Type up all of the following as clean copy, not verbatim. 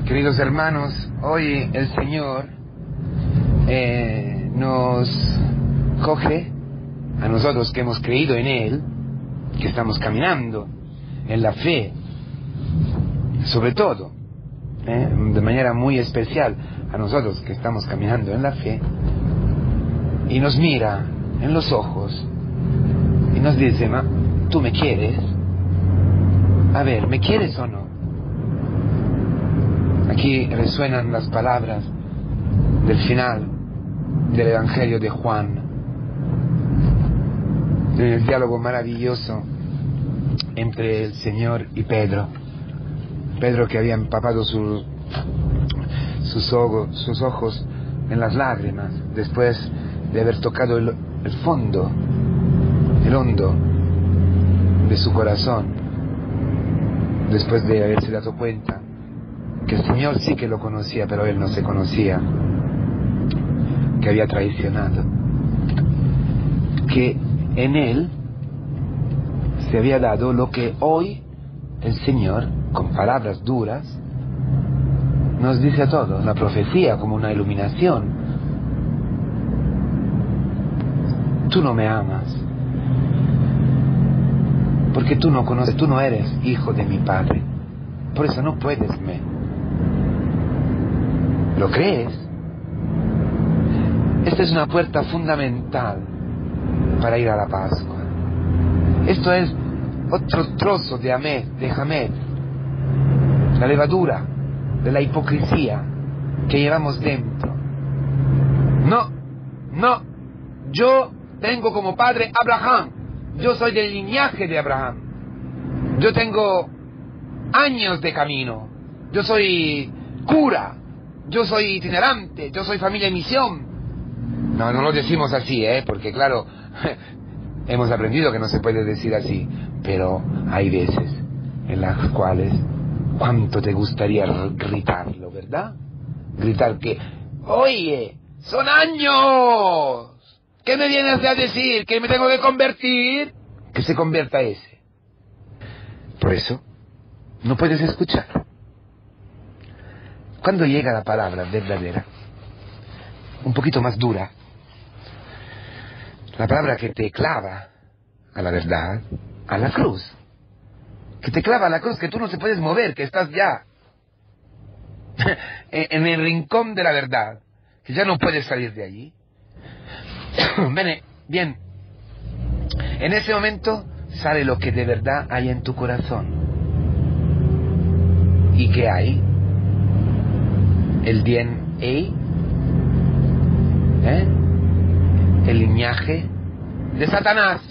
Queridos hermanos, hoy el Señor nos coge a nosotros que hemos creído en Él, que estamos caminando en la fe, sobre todo, de manera muy especial a nosotros que estamos caminando en la fe, y nos mira en los ojos y nos dice: ¿tú me quieres? A ver, ¿me quieres o no? Aquí resuenan las palabras del final del Evangelio de Juan, en el diálogo maravilloso entre el Señor y Pedro. Pedro, que había empapado sus ojos en las lágrimas después de haber tocado el hondo de su corazón, después de haberse dado cuenta que el Señor sí que lo conocía, pero él no se conocía, que había traicionado, que en él se había dado lo que hoy el Señor, con palabras duras, nos dice a todos, la profecía como una iluminación: tú no me amas, porque tú no conoces, tú no eres hijo de mi Padre, por eso no puedes verme. ¿Lo crees? Esta es una puerta fundamental para ir a la Pascua. Esto es otro trozo de Hamed, la levadura de la hipocresía que llevamos dentro. No, yo tengo como padre Abraham, yo soy del linaje de Abraham, yo tengo años de camino, yo soy cura, yo soy itinerante, yo soy familia en misión. No lo decimos así, porque claro, hemos aprendido que no se puede decir así, pero hay veces en las cuales cuánto te gustaría gritarlo, ¿verdad? Gritar que, oye, son años, ¿qué me vienes a decir? ¿Que me tengo que convertir? Que se convierta ese. Por eso, no puedes escuchar. Cuando llega la palabra verdadera, un poquito más dura, la palabra que te clava a la verdad, a la cruz, que te clava a la cruz, que tú no te puedes mover, que estás ya en el rincón de la verdad, que ya no puedes salir de allí. Bien, en ese momento sale lo que de verdad hay en tu corazón. ¿Y qué hay? El DNA, el linaje de Satanás.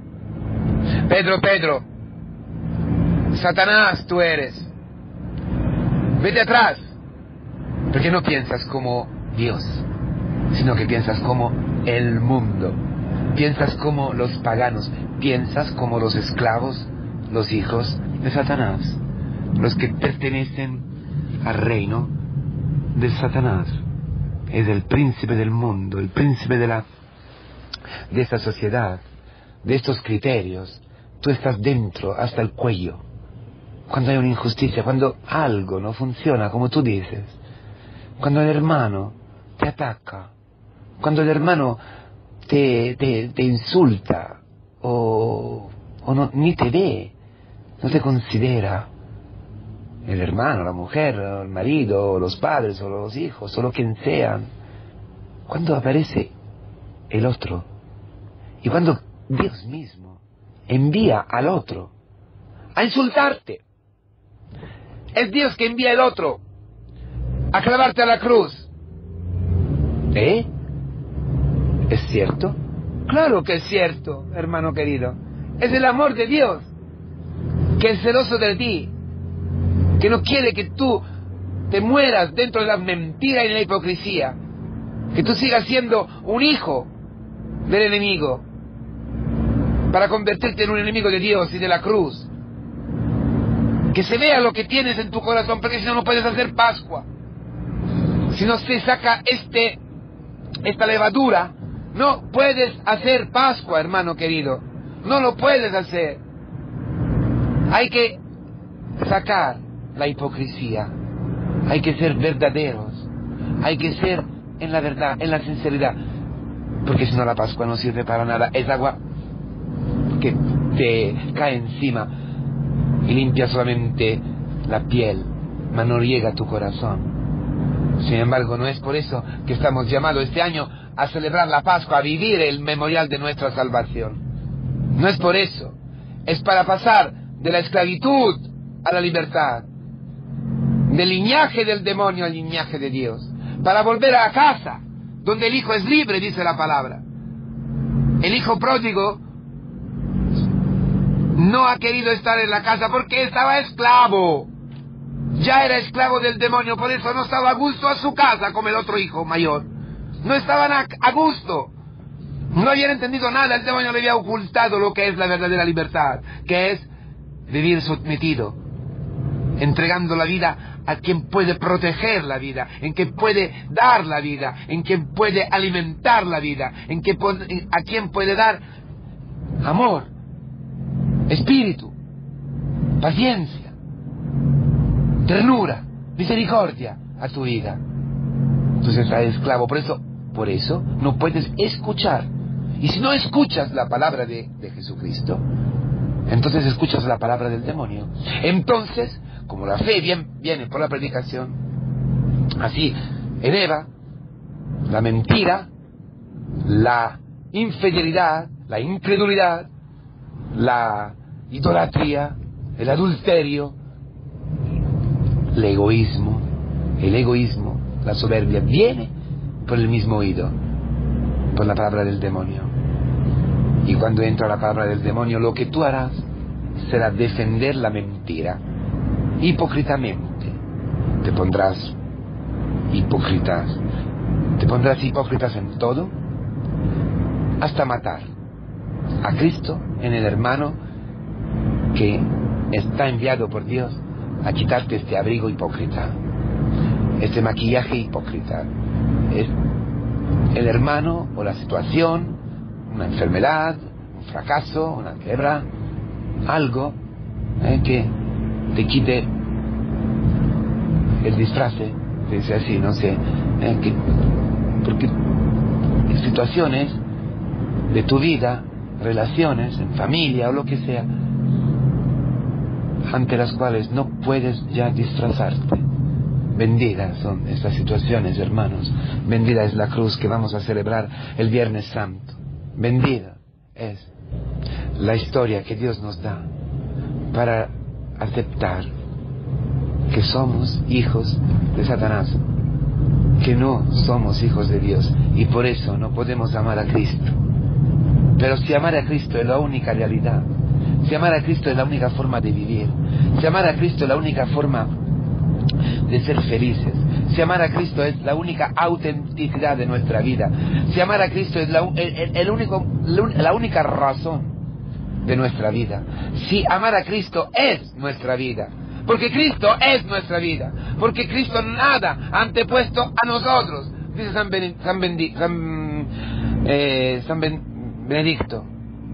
Pedro, Satanás tú eres. Vete atrás, porque no piensas como Dios, sino que piensas como el mundo, piensas como los paganos, piensas como los esclavos, los hijos de Satanás, los que pertenecen al reino de Satanás. Es el príncipe del mundo, el príncipe de esta sociedad, de estos criterios. Tú estás dentro hasta el cuello. Cuando hay una injusticia, cuando algo no funciona como tú dices, cuando el hermano te ataca, cuando el hermano te insulta o no, ni te ve, no te considera, el hermano, la mujer, el marido, o los padres, o los hijos, o lo quien sean, cuando aparece el otro, y cuando Dios mismo envía al otro a insultarte, es Dios que envía al otro a clavarte a la cruz. ¿Es cierto? Claro que es cierto, hermano querido. Es el amor de Dios que es celoso de ti, que no quiere que tú te mueras dentro de la mentira y de la hipocresía, que tú sigas siendo un hijo del enemigo, para convertirte en un enemigo de Dios y de la cruz. Que se vea lo que tienes en tu corazón, porque si no, no puedes hacer Pascua. Si no se saca esta levadura, no puedes hacer Pascua, hermano querido. No lo puedes hacer. Hay que sacar la hipocresía. Hay que ser verdaderos. Hay que ser en la verdad, en la sinceridad. Porque si no, la Pascua no sirve para nada. Es agua que te cae encima y limpia solamente la piel, mas no riega tu corazón. Sin embargo, no es por eso que estamos llamados este año a celebrar la Pascua, a vivir el memorial de nuestra salvación. No es por eso. Es para pasar de la esclavitud a la libertad, del linaje del demonio al linaje de Dios, para volver a casa, donde el hijo es libre, dice la palabra. El hijo pródigo no ha querido estar en la casa porque estaba esclavo. Ya era esclavo del demonio, por eso no estaba a gusto a su casa como el otro hijo mayor. No estaban a gusto. No habían entendido nada, el demonio le había ocultado lo que es la verdadera libertad, que es vivir sometido, entregando la vida a quien puede proteger la vida, en quien puede dar la vida, en quien puede alimentar la vida, a quien puede dar amor, espíritu, paciencia, ternura, misericordia a tu vida. Entonces estás esclavo, por eso no puedes escuchar. Y si no escuchas la palabra de Jesucristo, entonces escuchas la palabra del demonio. Entonces, como la fe viene por la predicación, así en Eva, la mentira, la infidelidad, la incredulidad, la idolatría, el adulterio, el egoísmo, la soberbia, viene por el mismo oído, por la palabra del demonio. Y cuando entra la palabra del demonio, lo que tú harás será defender la mentira hipócritamente. Te pondrás hipócritas en todo, hasta matar a Cristo en el hermano que está enviado por Dios a quitarte este abrigo hipócrita, este maquillaje hipócrita. Es el hermano o la situación, una enfermedad, un fracaso, una quiebra, algo que te quite el disfraz, dice así, no sé, porque situaciones de tu vida, relaciones, en familia o lo que sea, ante las cuales no puedes ya disfrazarte. Benditas son estas situaciones, hermanos. Bendita es la cruz que vamos a celebrar el Viernes Santo. Bendita es la historia que Dios nos da para aceptar que somos hijos de Satanás, que no somos hijos de Dios, y por eso no podemos amar a Cristo. Pero si amar a Cristo es la única realidad, si amar a Cristo es la única forma de vivir, si amar a Cristo es la única forma de ser felices, si amar a Cristo es la única autenticidad de nuestra vida, si amar a Cristo es la única razón de nuestra vida, si amar a Cristo es nuestra vida, porque Cristo es nuestra vida, porque Cristo nada ha antepuesto a nosotros, dice San Benedicto,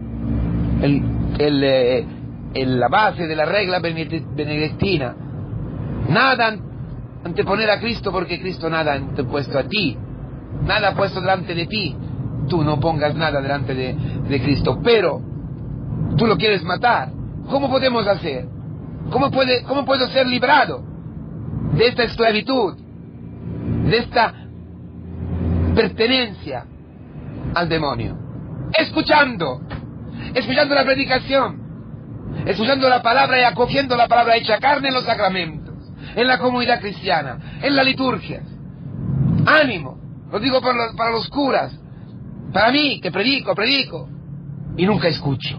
la base de la regla benedictina. Nada anteponer a Cristo, porque Cristo nada ha antepuesto a ti, nada ha puesto delante de ti. Tú no pongas nada delante de Cristo, pero tú lo quieres matar. ¿Cómo podemos hacer? ¿Cómo puedo ser librado de esta esclavitud, de esta pertenencia al demonio? Escuchando la predicación, escuchando la palabra y acogiendo la palabra hecha carne en los sacramentos, en la comunidad cristiana, en la liturgia. Ánimo, lo digo para los curas, para mí que predico y nunca escucho.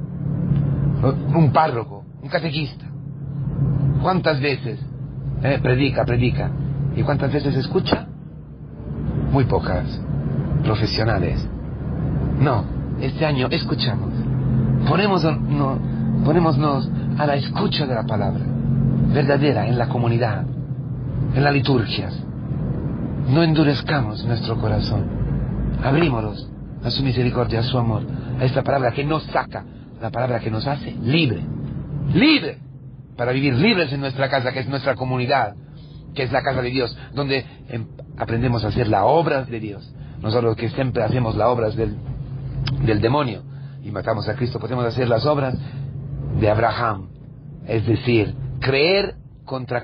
Un párroco, un catequista, ¿cuántas veces predica? ¿Y cuántas veces escucha? Muy pocas. Profesionales. No, este año escuchamos. Ponémonos a la escucha de la palabra verdadera en la comunidad, en las liturgias. No endurezcamos nuestro corazón. Abrímonos a su misericordia, a su amor, a esta palabra que nos saca, la palabra que nos hace libre, para vivir libres en nuestra casa, que es nuestra comunidad, que es la casa de Dios, donde aprendemos a hacer las obras de Dios. Nosotros que siempre hacemos las obras del demonio y matamos a Cristo, podemos hacer las obras de Abraham, es decir, creer contra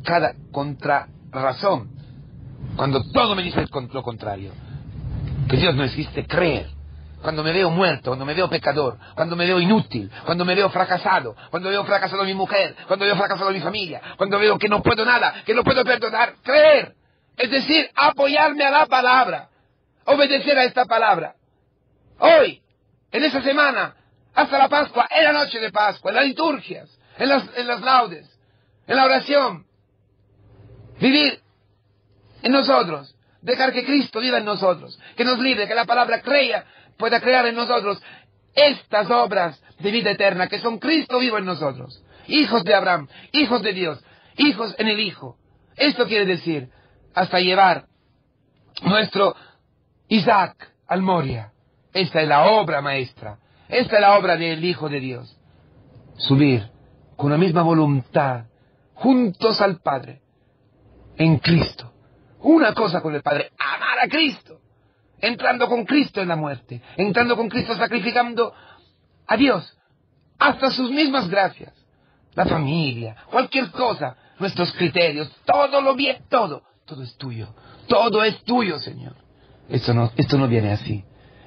razón, cuando todo me dice lo contrario, que Dios no existe, creer. Cuando me veo muerto, cuando me veo pecador, cuando me veo inútil, cuando me veo fracasado, cuando veo fracasado mi mujer, cuando veo fracasado mi familia, cuando veo que no puedo nada, que no puedo perdonar, creer. Es decir, apoyarme a la palabra, obedecer a esta palabra. Hoy, en esa semana, hasta la Pascua, en la noche de Pascua, en las liturgias, en las laudes, en la oración, vivir en nosotros, dejar que Cristo viva en nosotros, que nos libre, que la palabra pueda crear en nosotros estas obras de vida eterna, que son Cristo vivo en nosotros, hijos de Abraham, hijos de Dios, hijos en el Hijo. Esto quiere decir, hasta llevar nuestro Isaac al Moria. Esta es la obra maestra, esta es la obra del Hijo de Dios. Subir con la misma voluntad, juntos al Padre, en Cristo. Una cosa con el Padre, amar a Cristo, entrando con Cristo en la muerte, entrando con Cristo sacrificando a Dios, hasta sus mismas gracias, la familia, cualquier cosa, nuestros criterios, todo lo bien, todo es tuyo, Señor. Esto no viene así,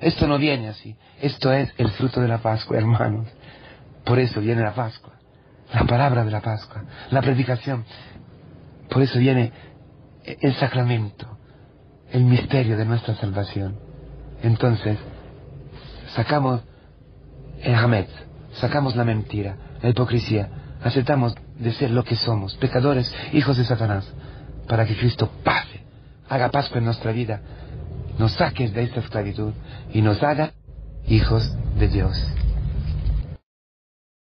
esto es el fruto de la Pascua, hermanos. Por eso viene la Pascua, la palabra de la Pascua, la predicación, por eso viene el sacramento, el misterio de nuestra salvación. Entonces, sacamos el Hametz, sacamos la mentira, la hipocresía, aceptamos de ser lo que somos, pecadores, hijos de Satanás, para que Cristo pase, haga Pascua en nuestra vida, nos saque de esta esclavitud y nos haga hijos de Dios.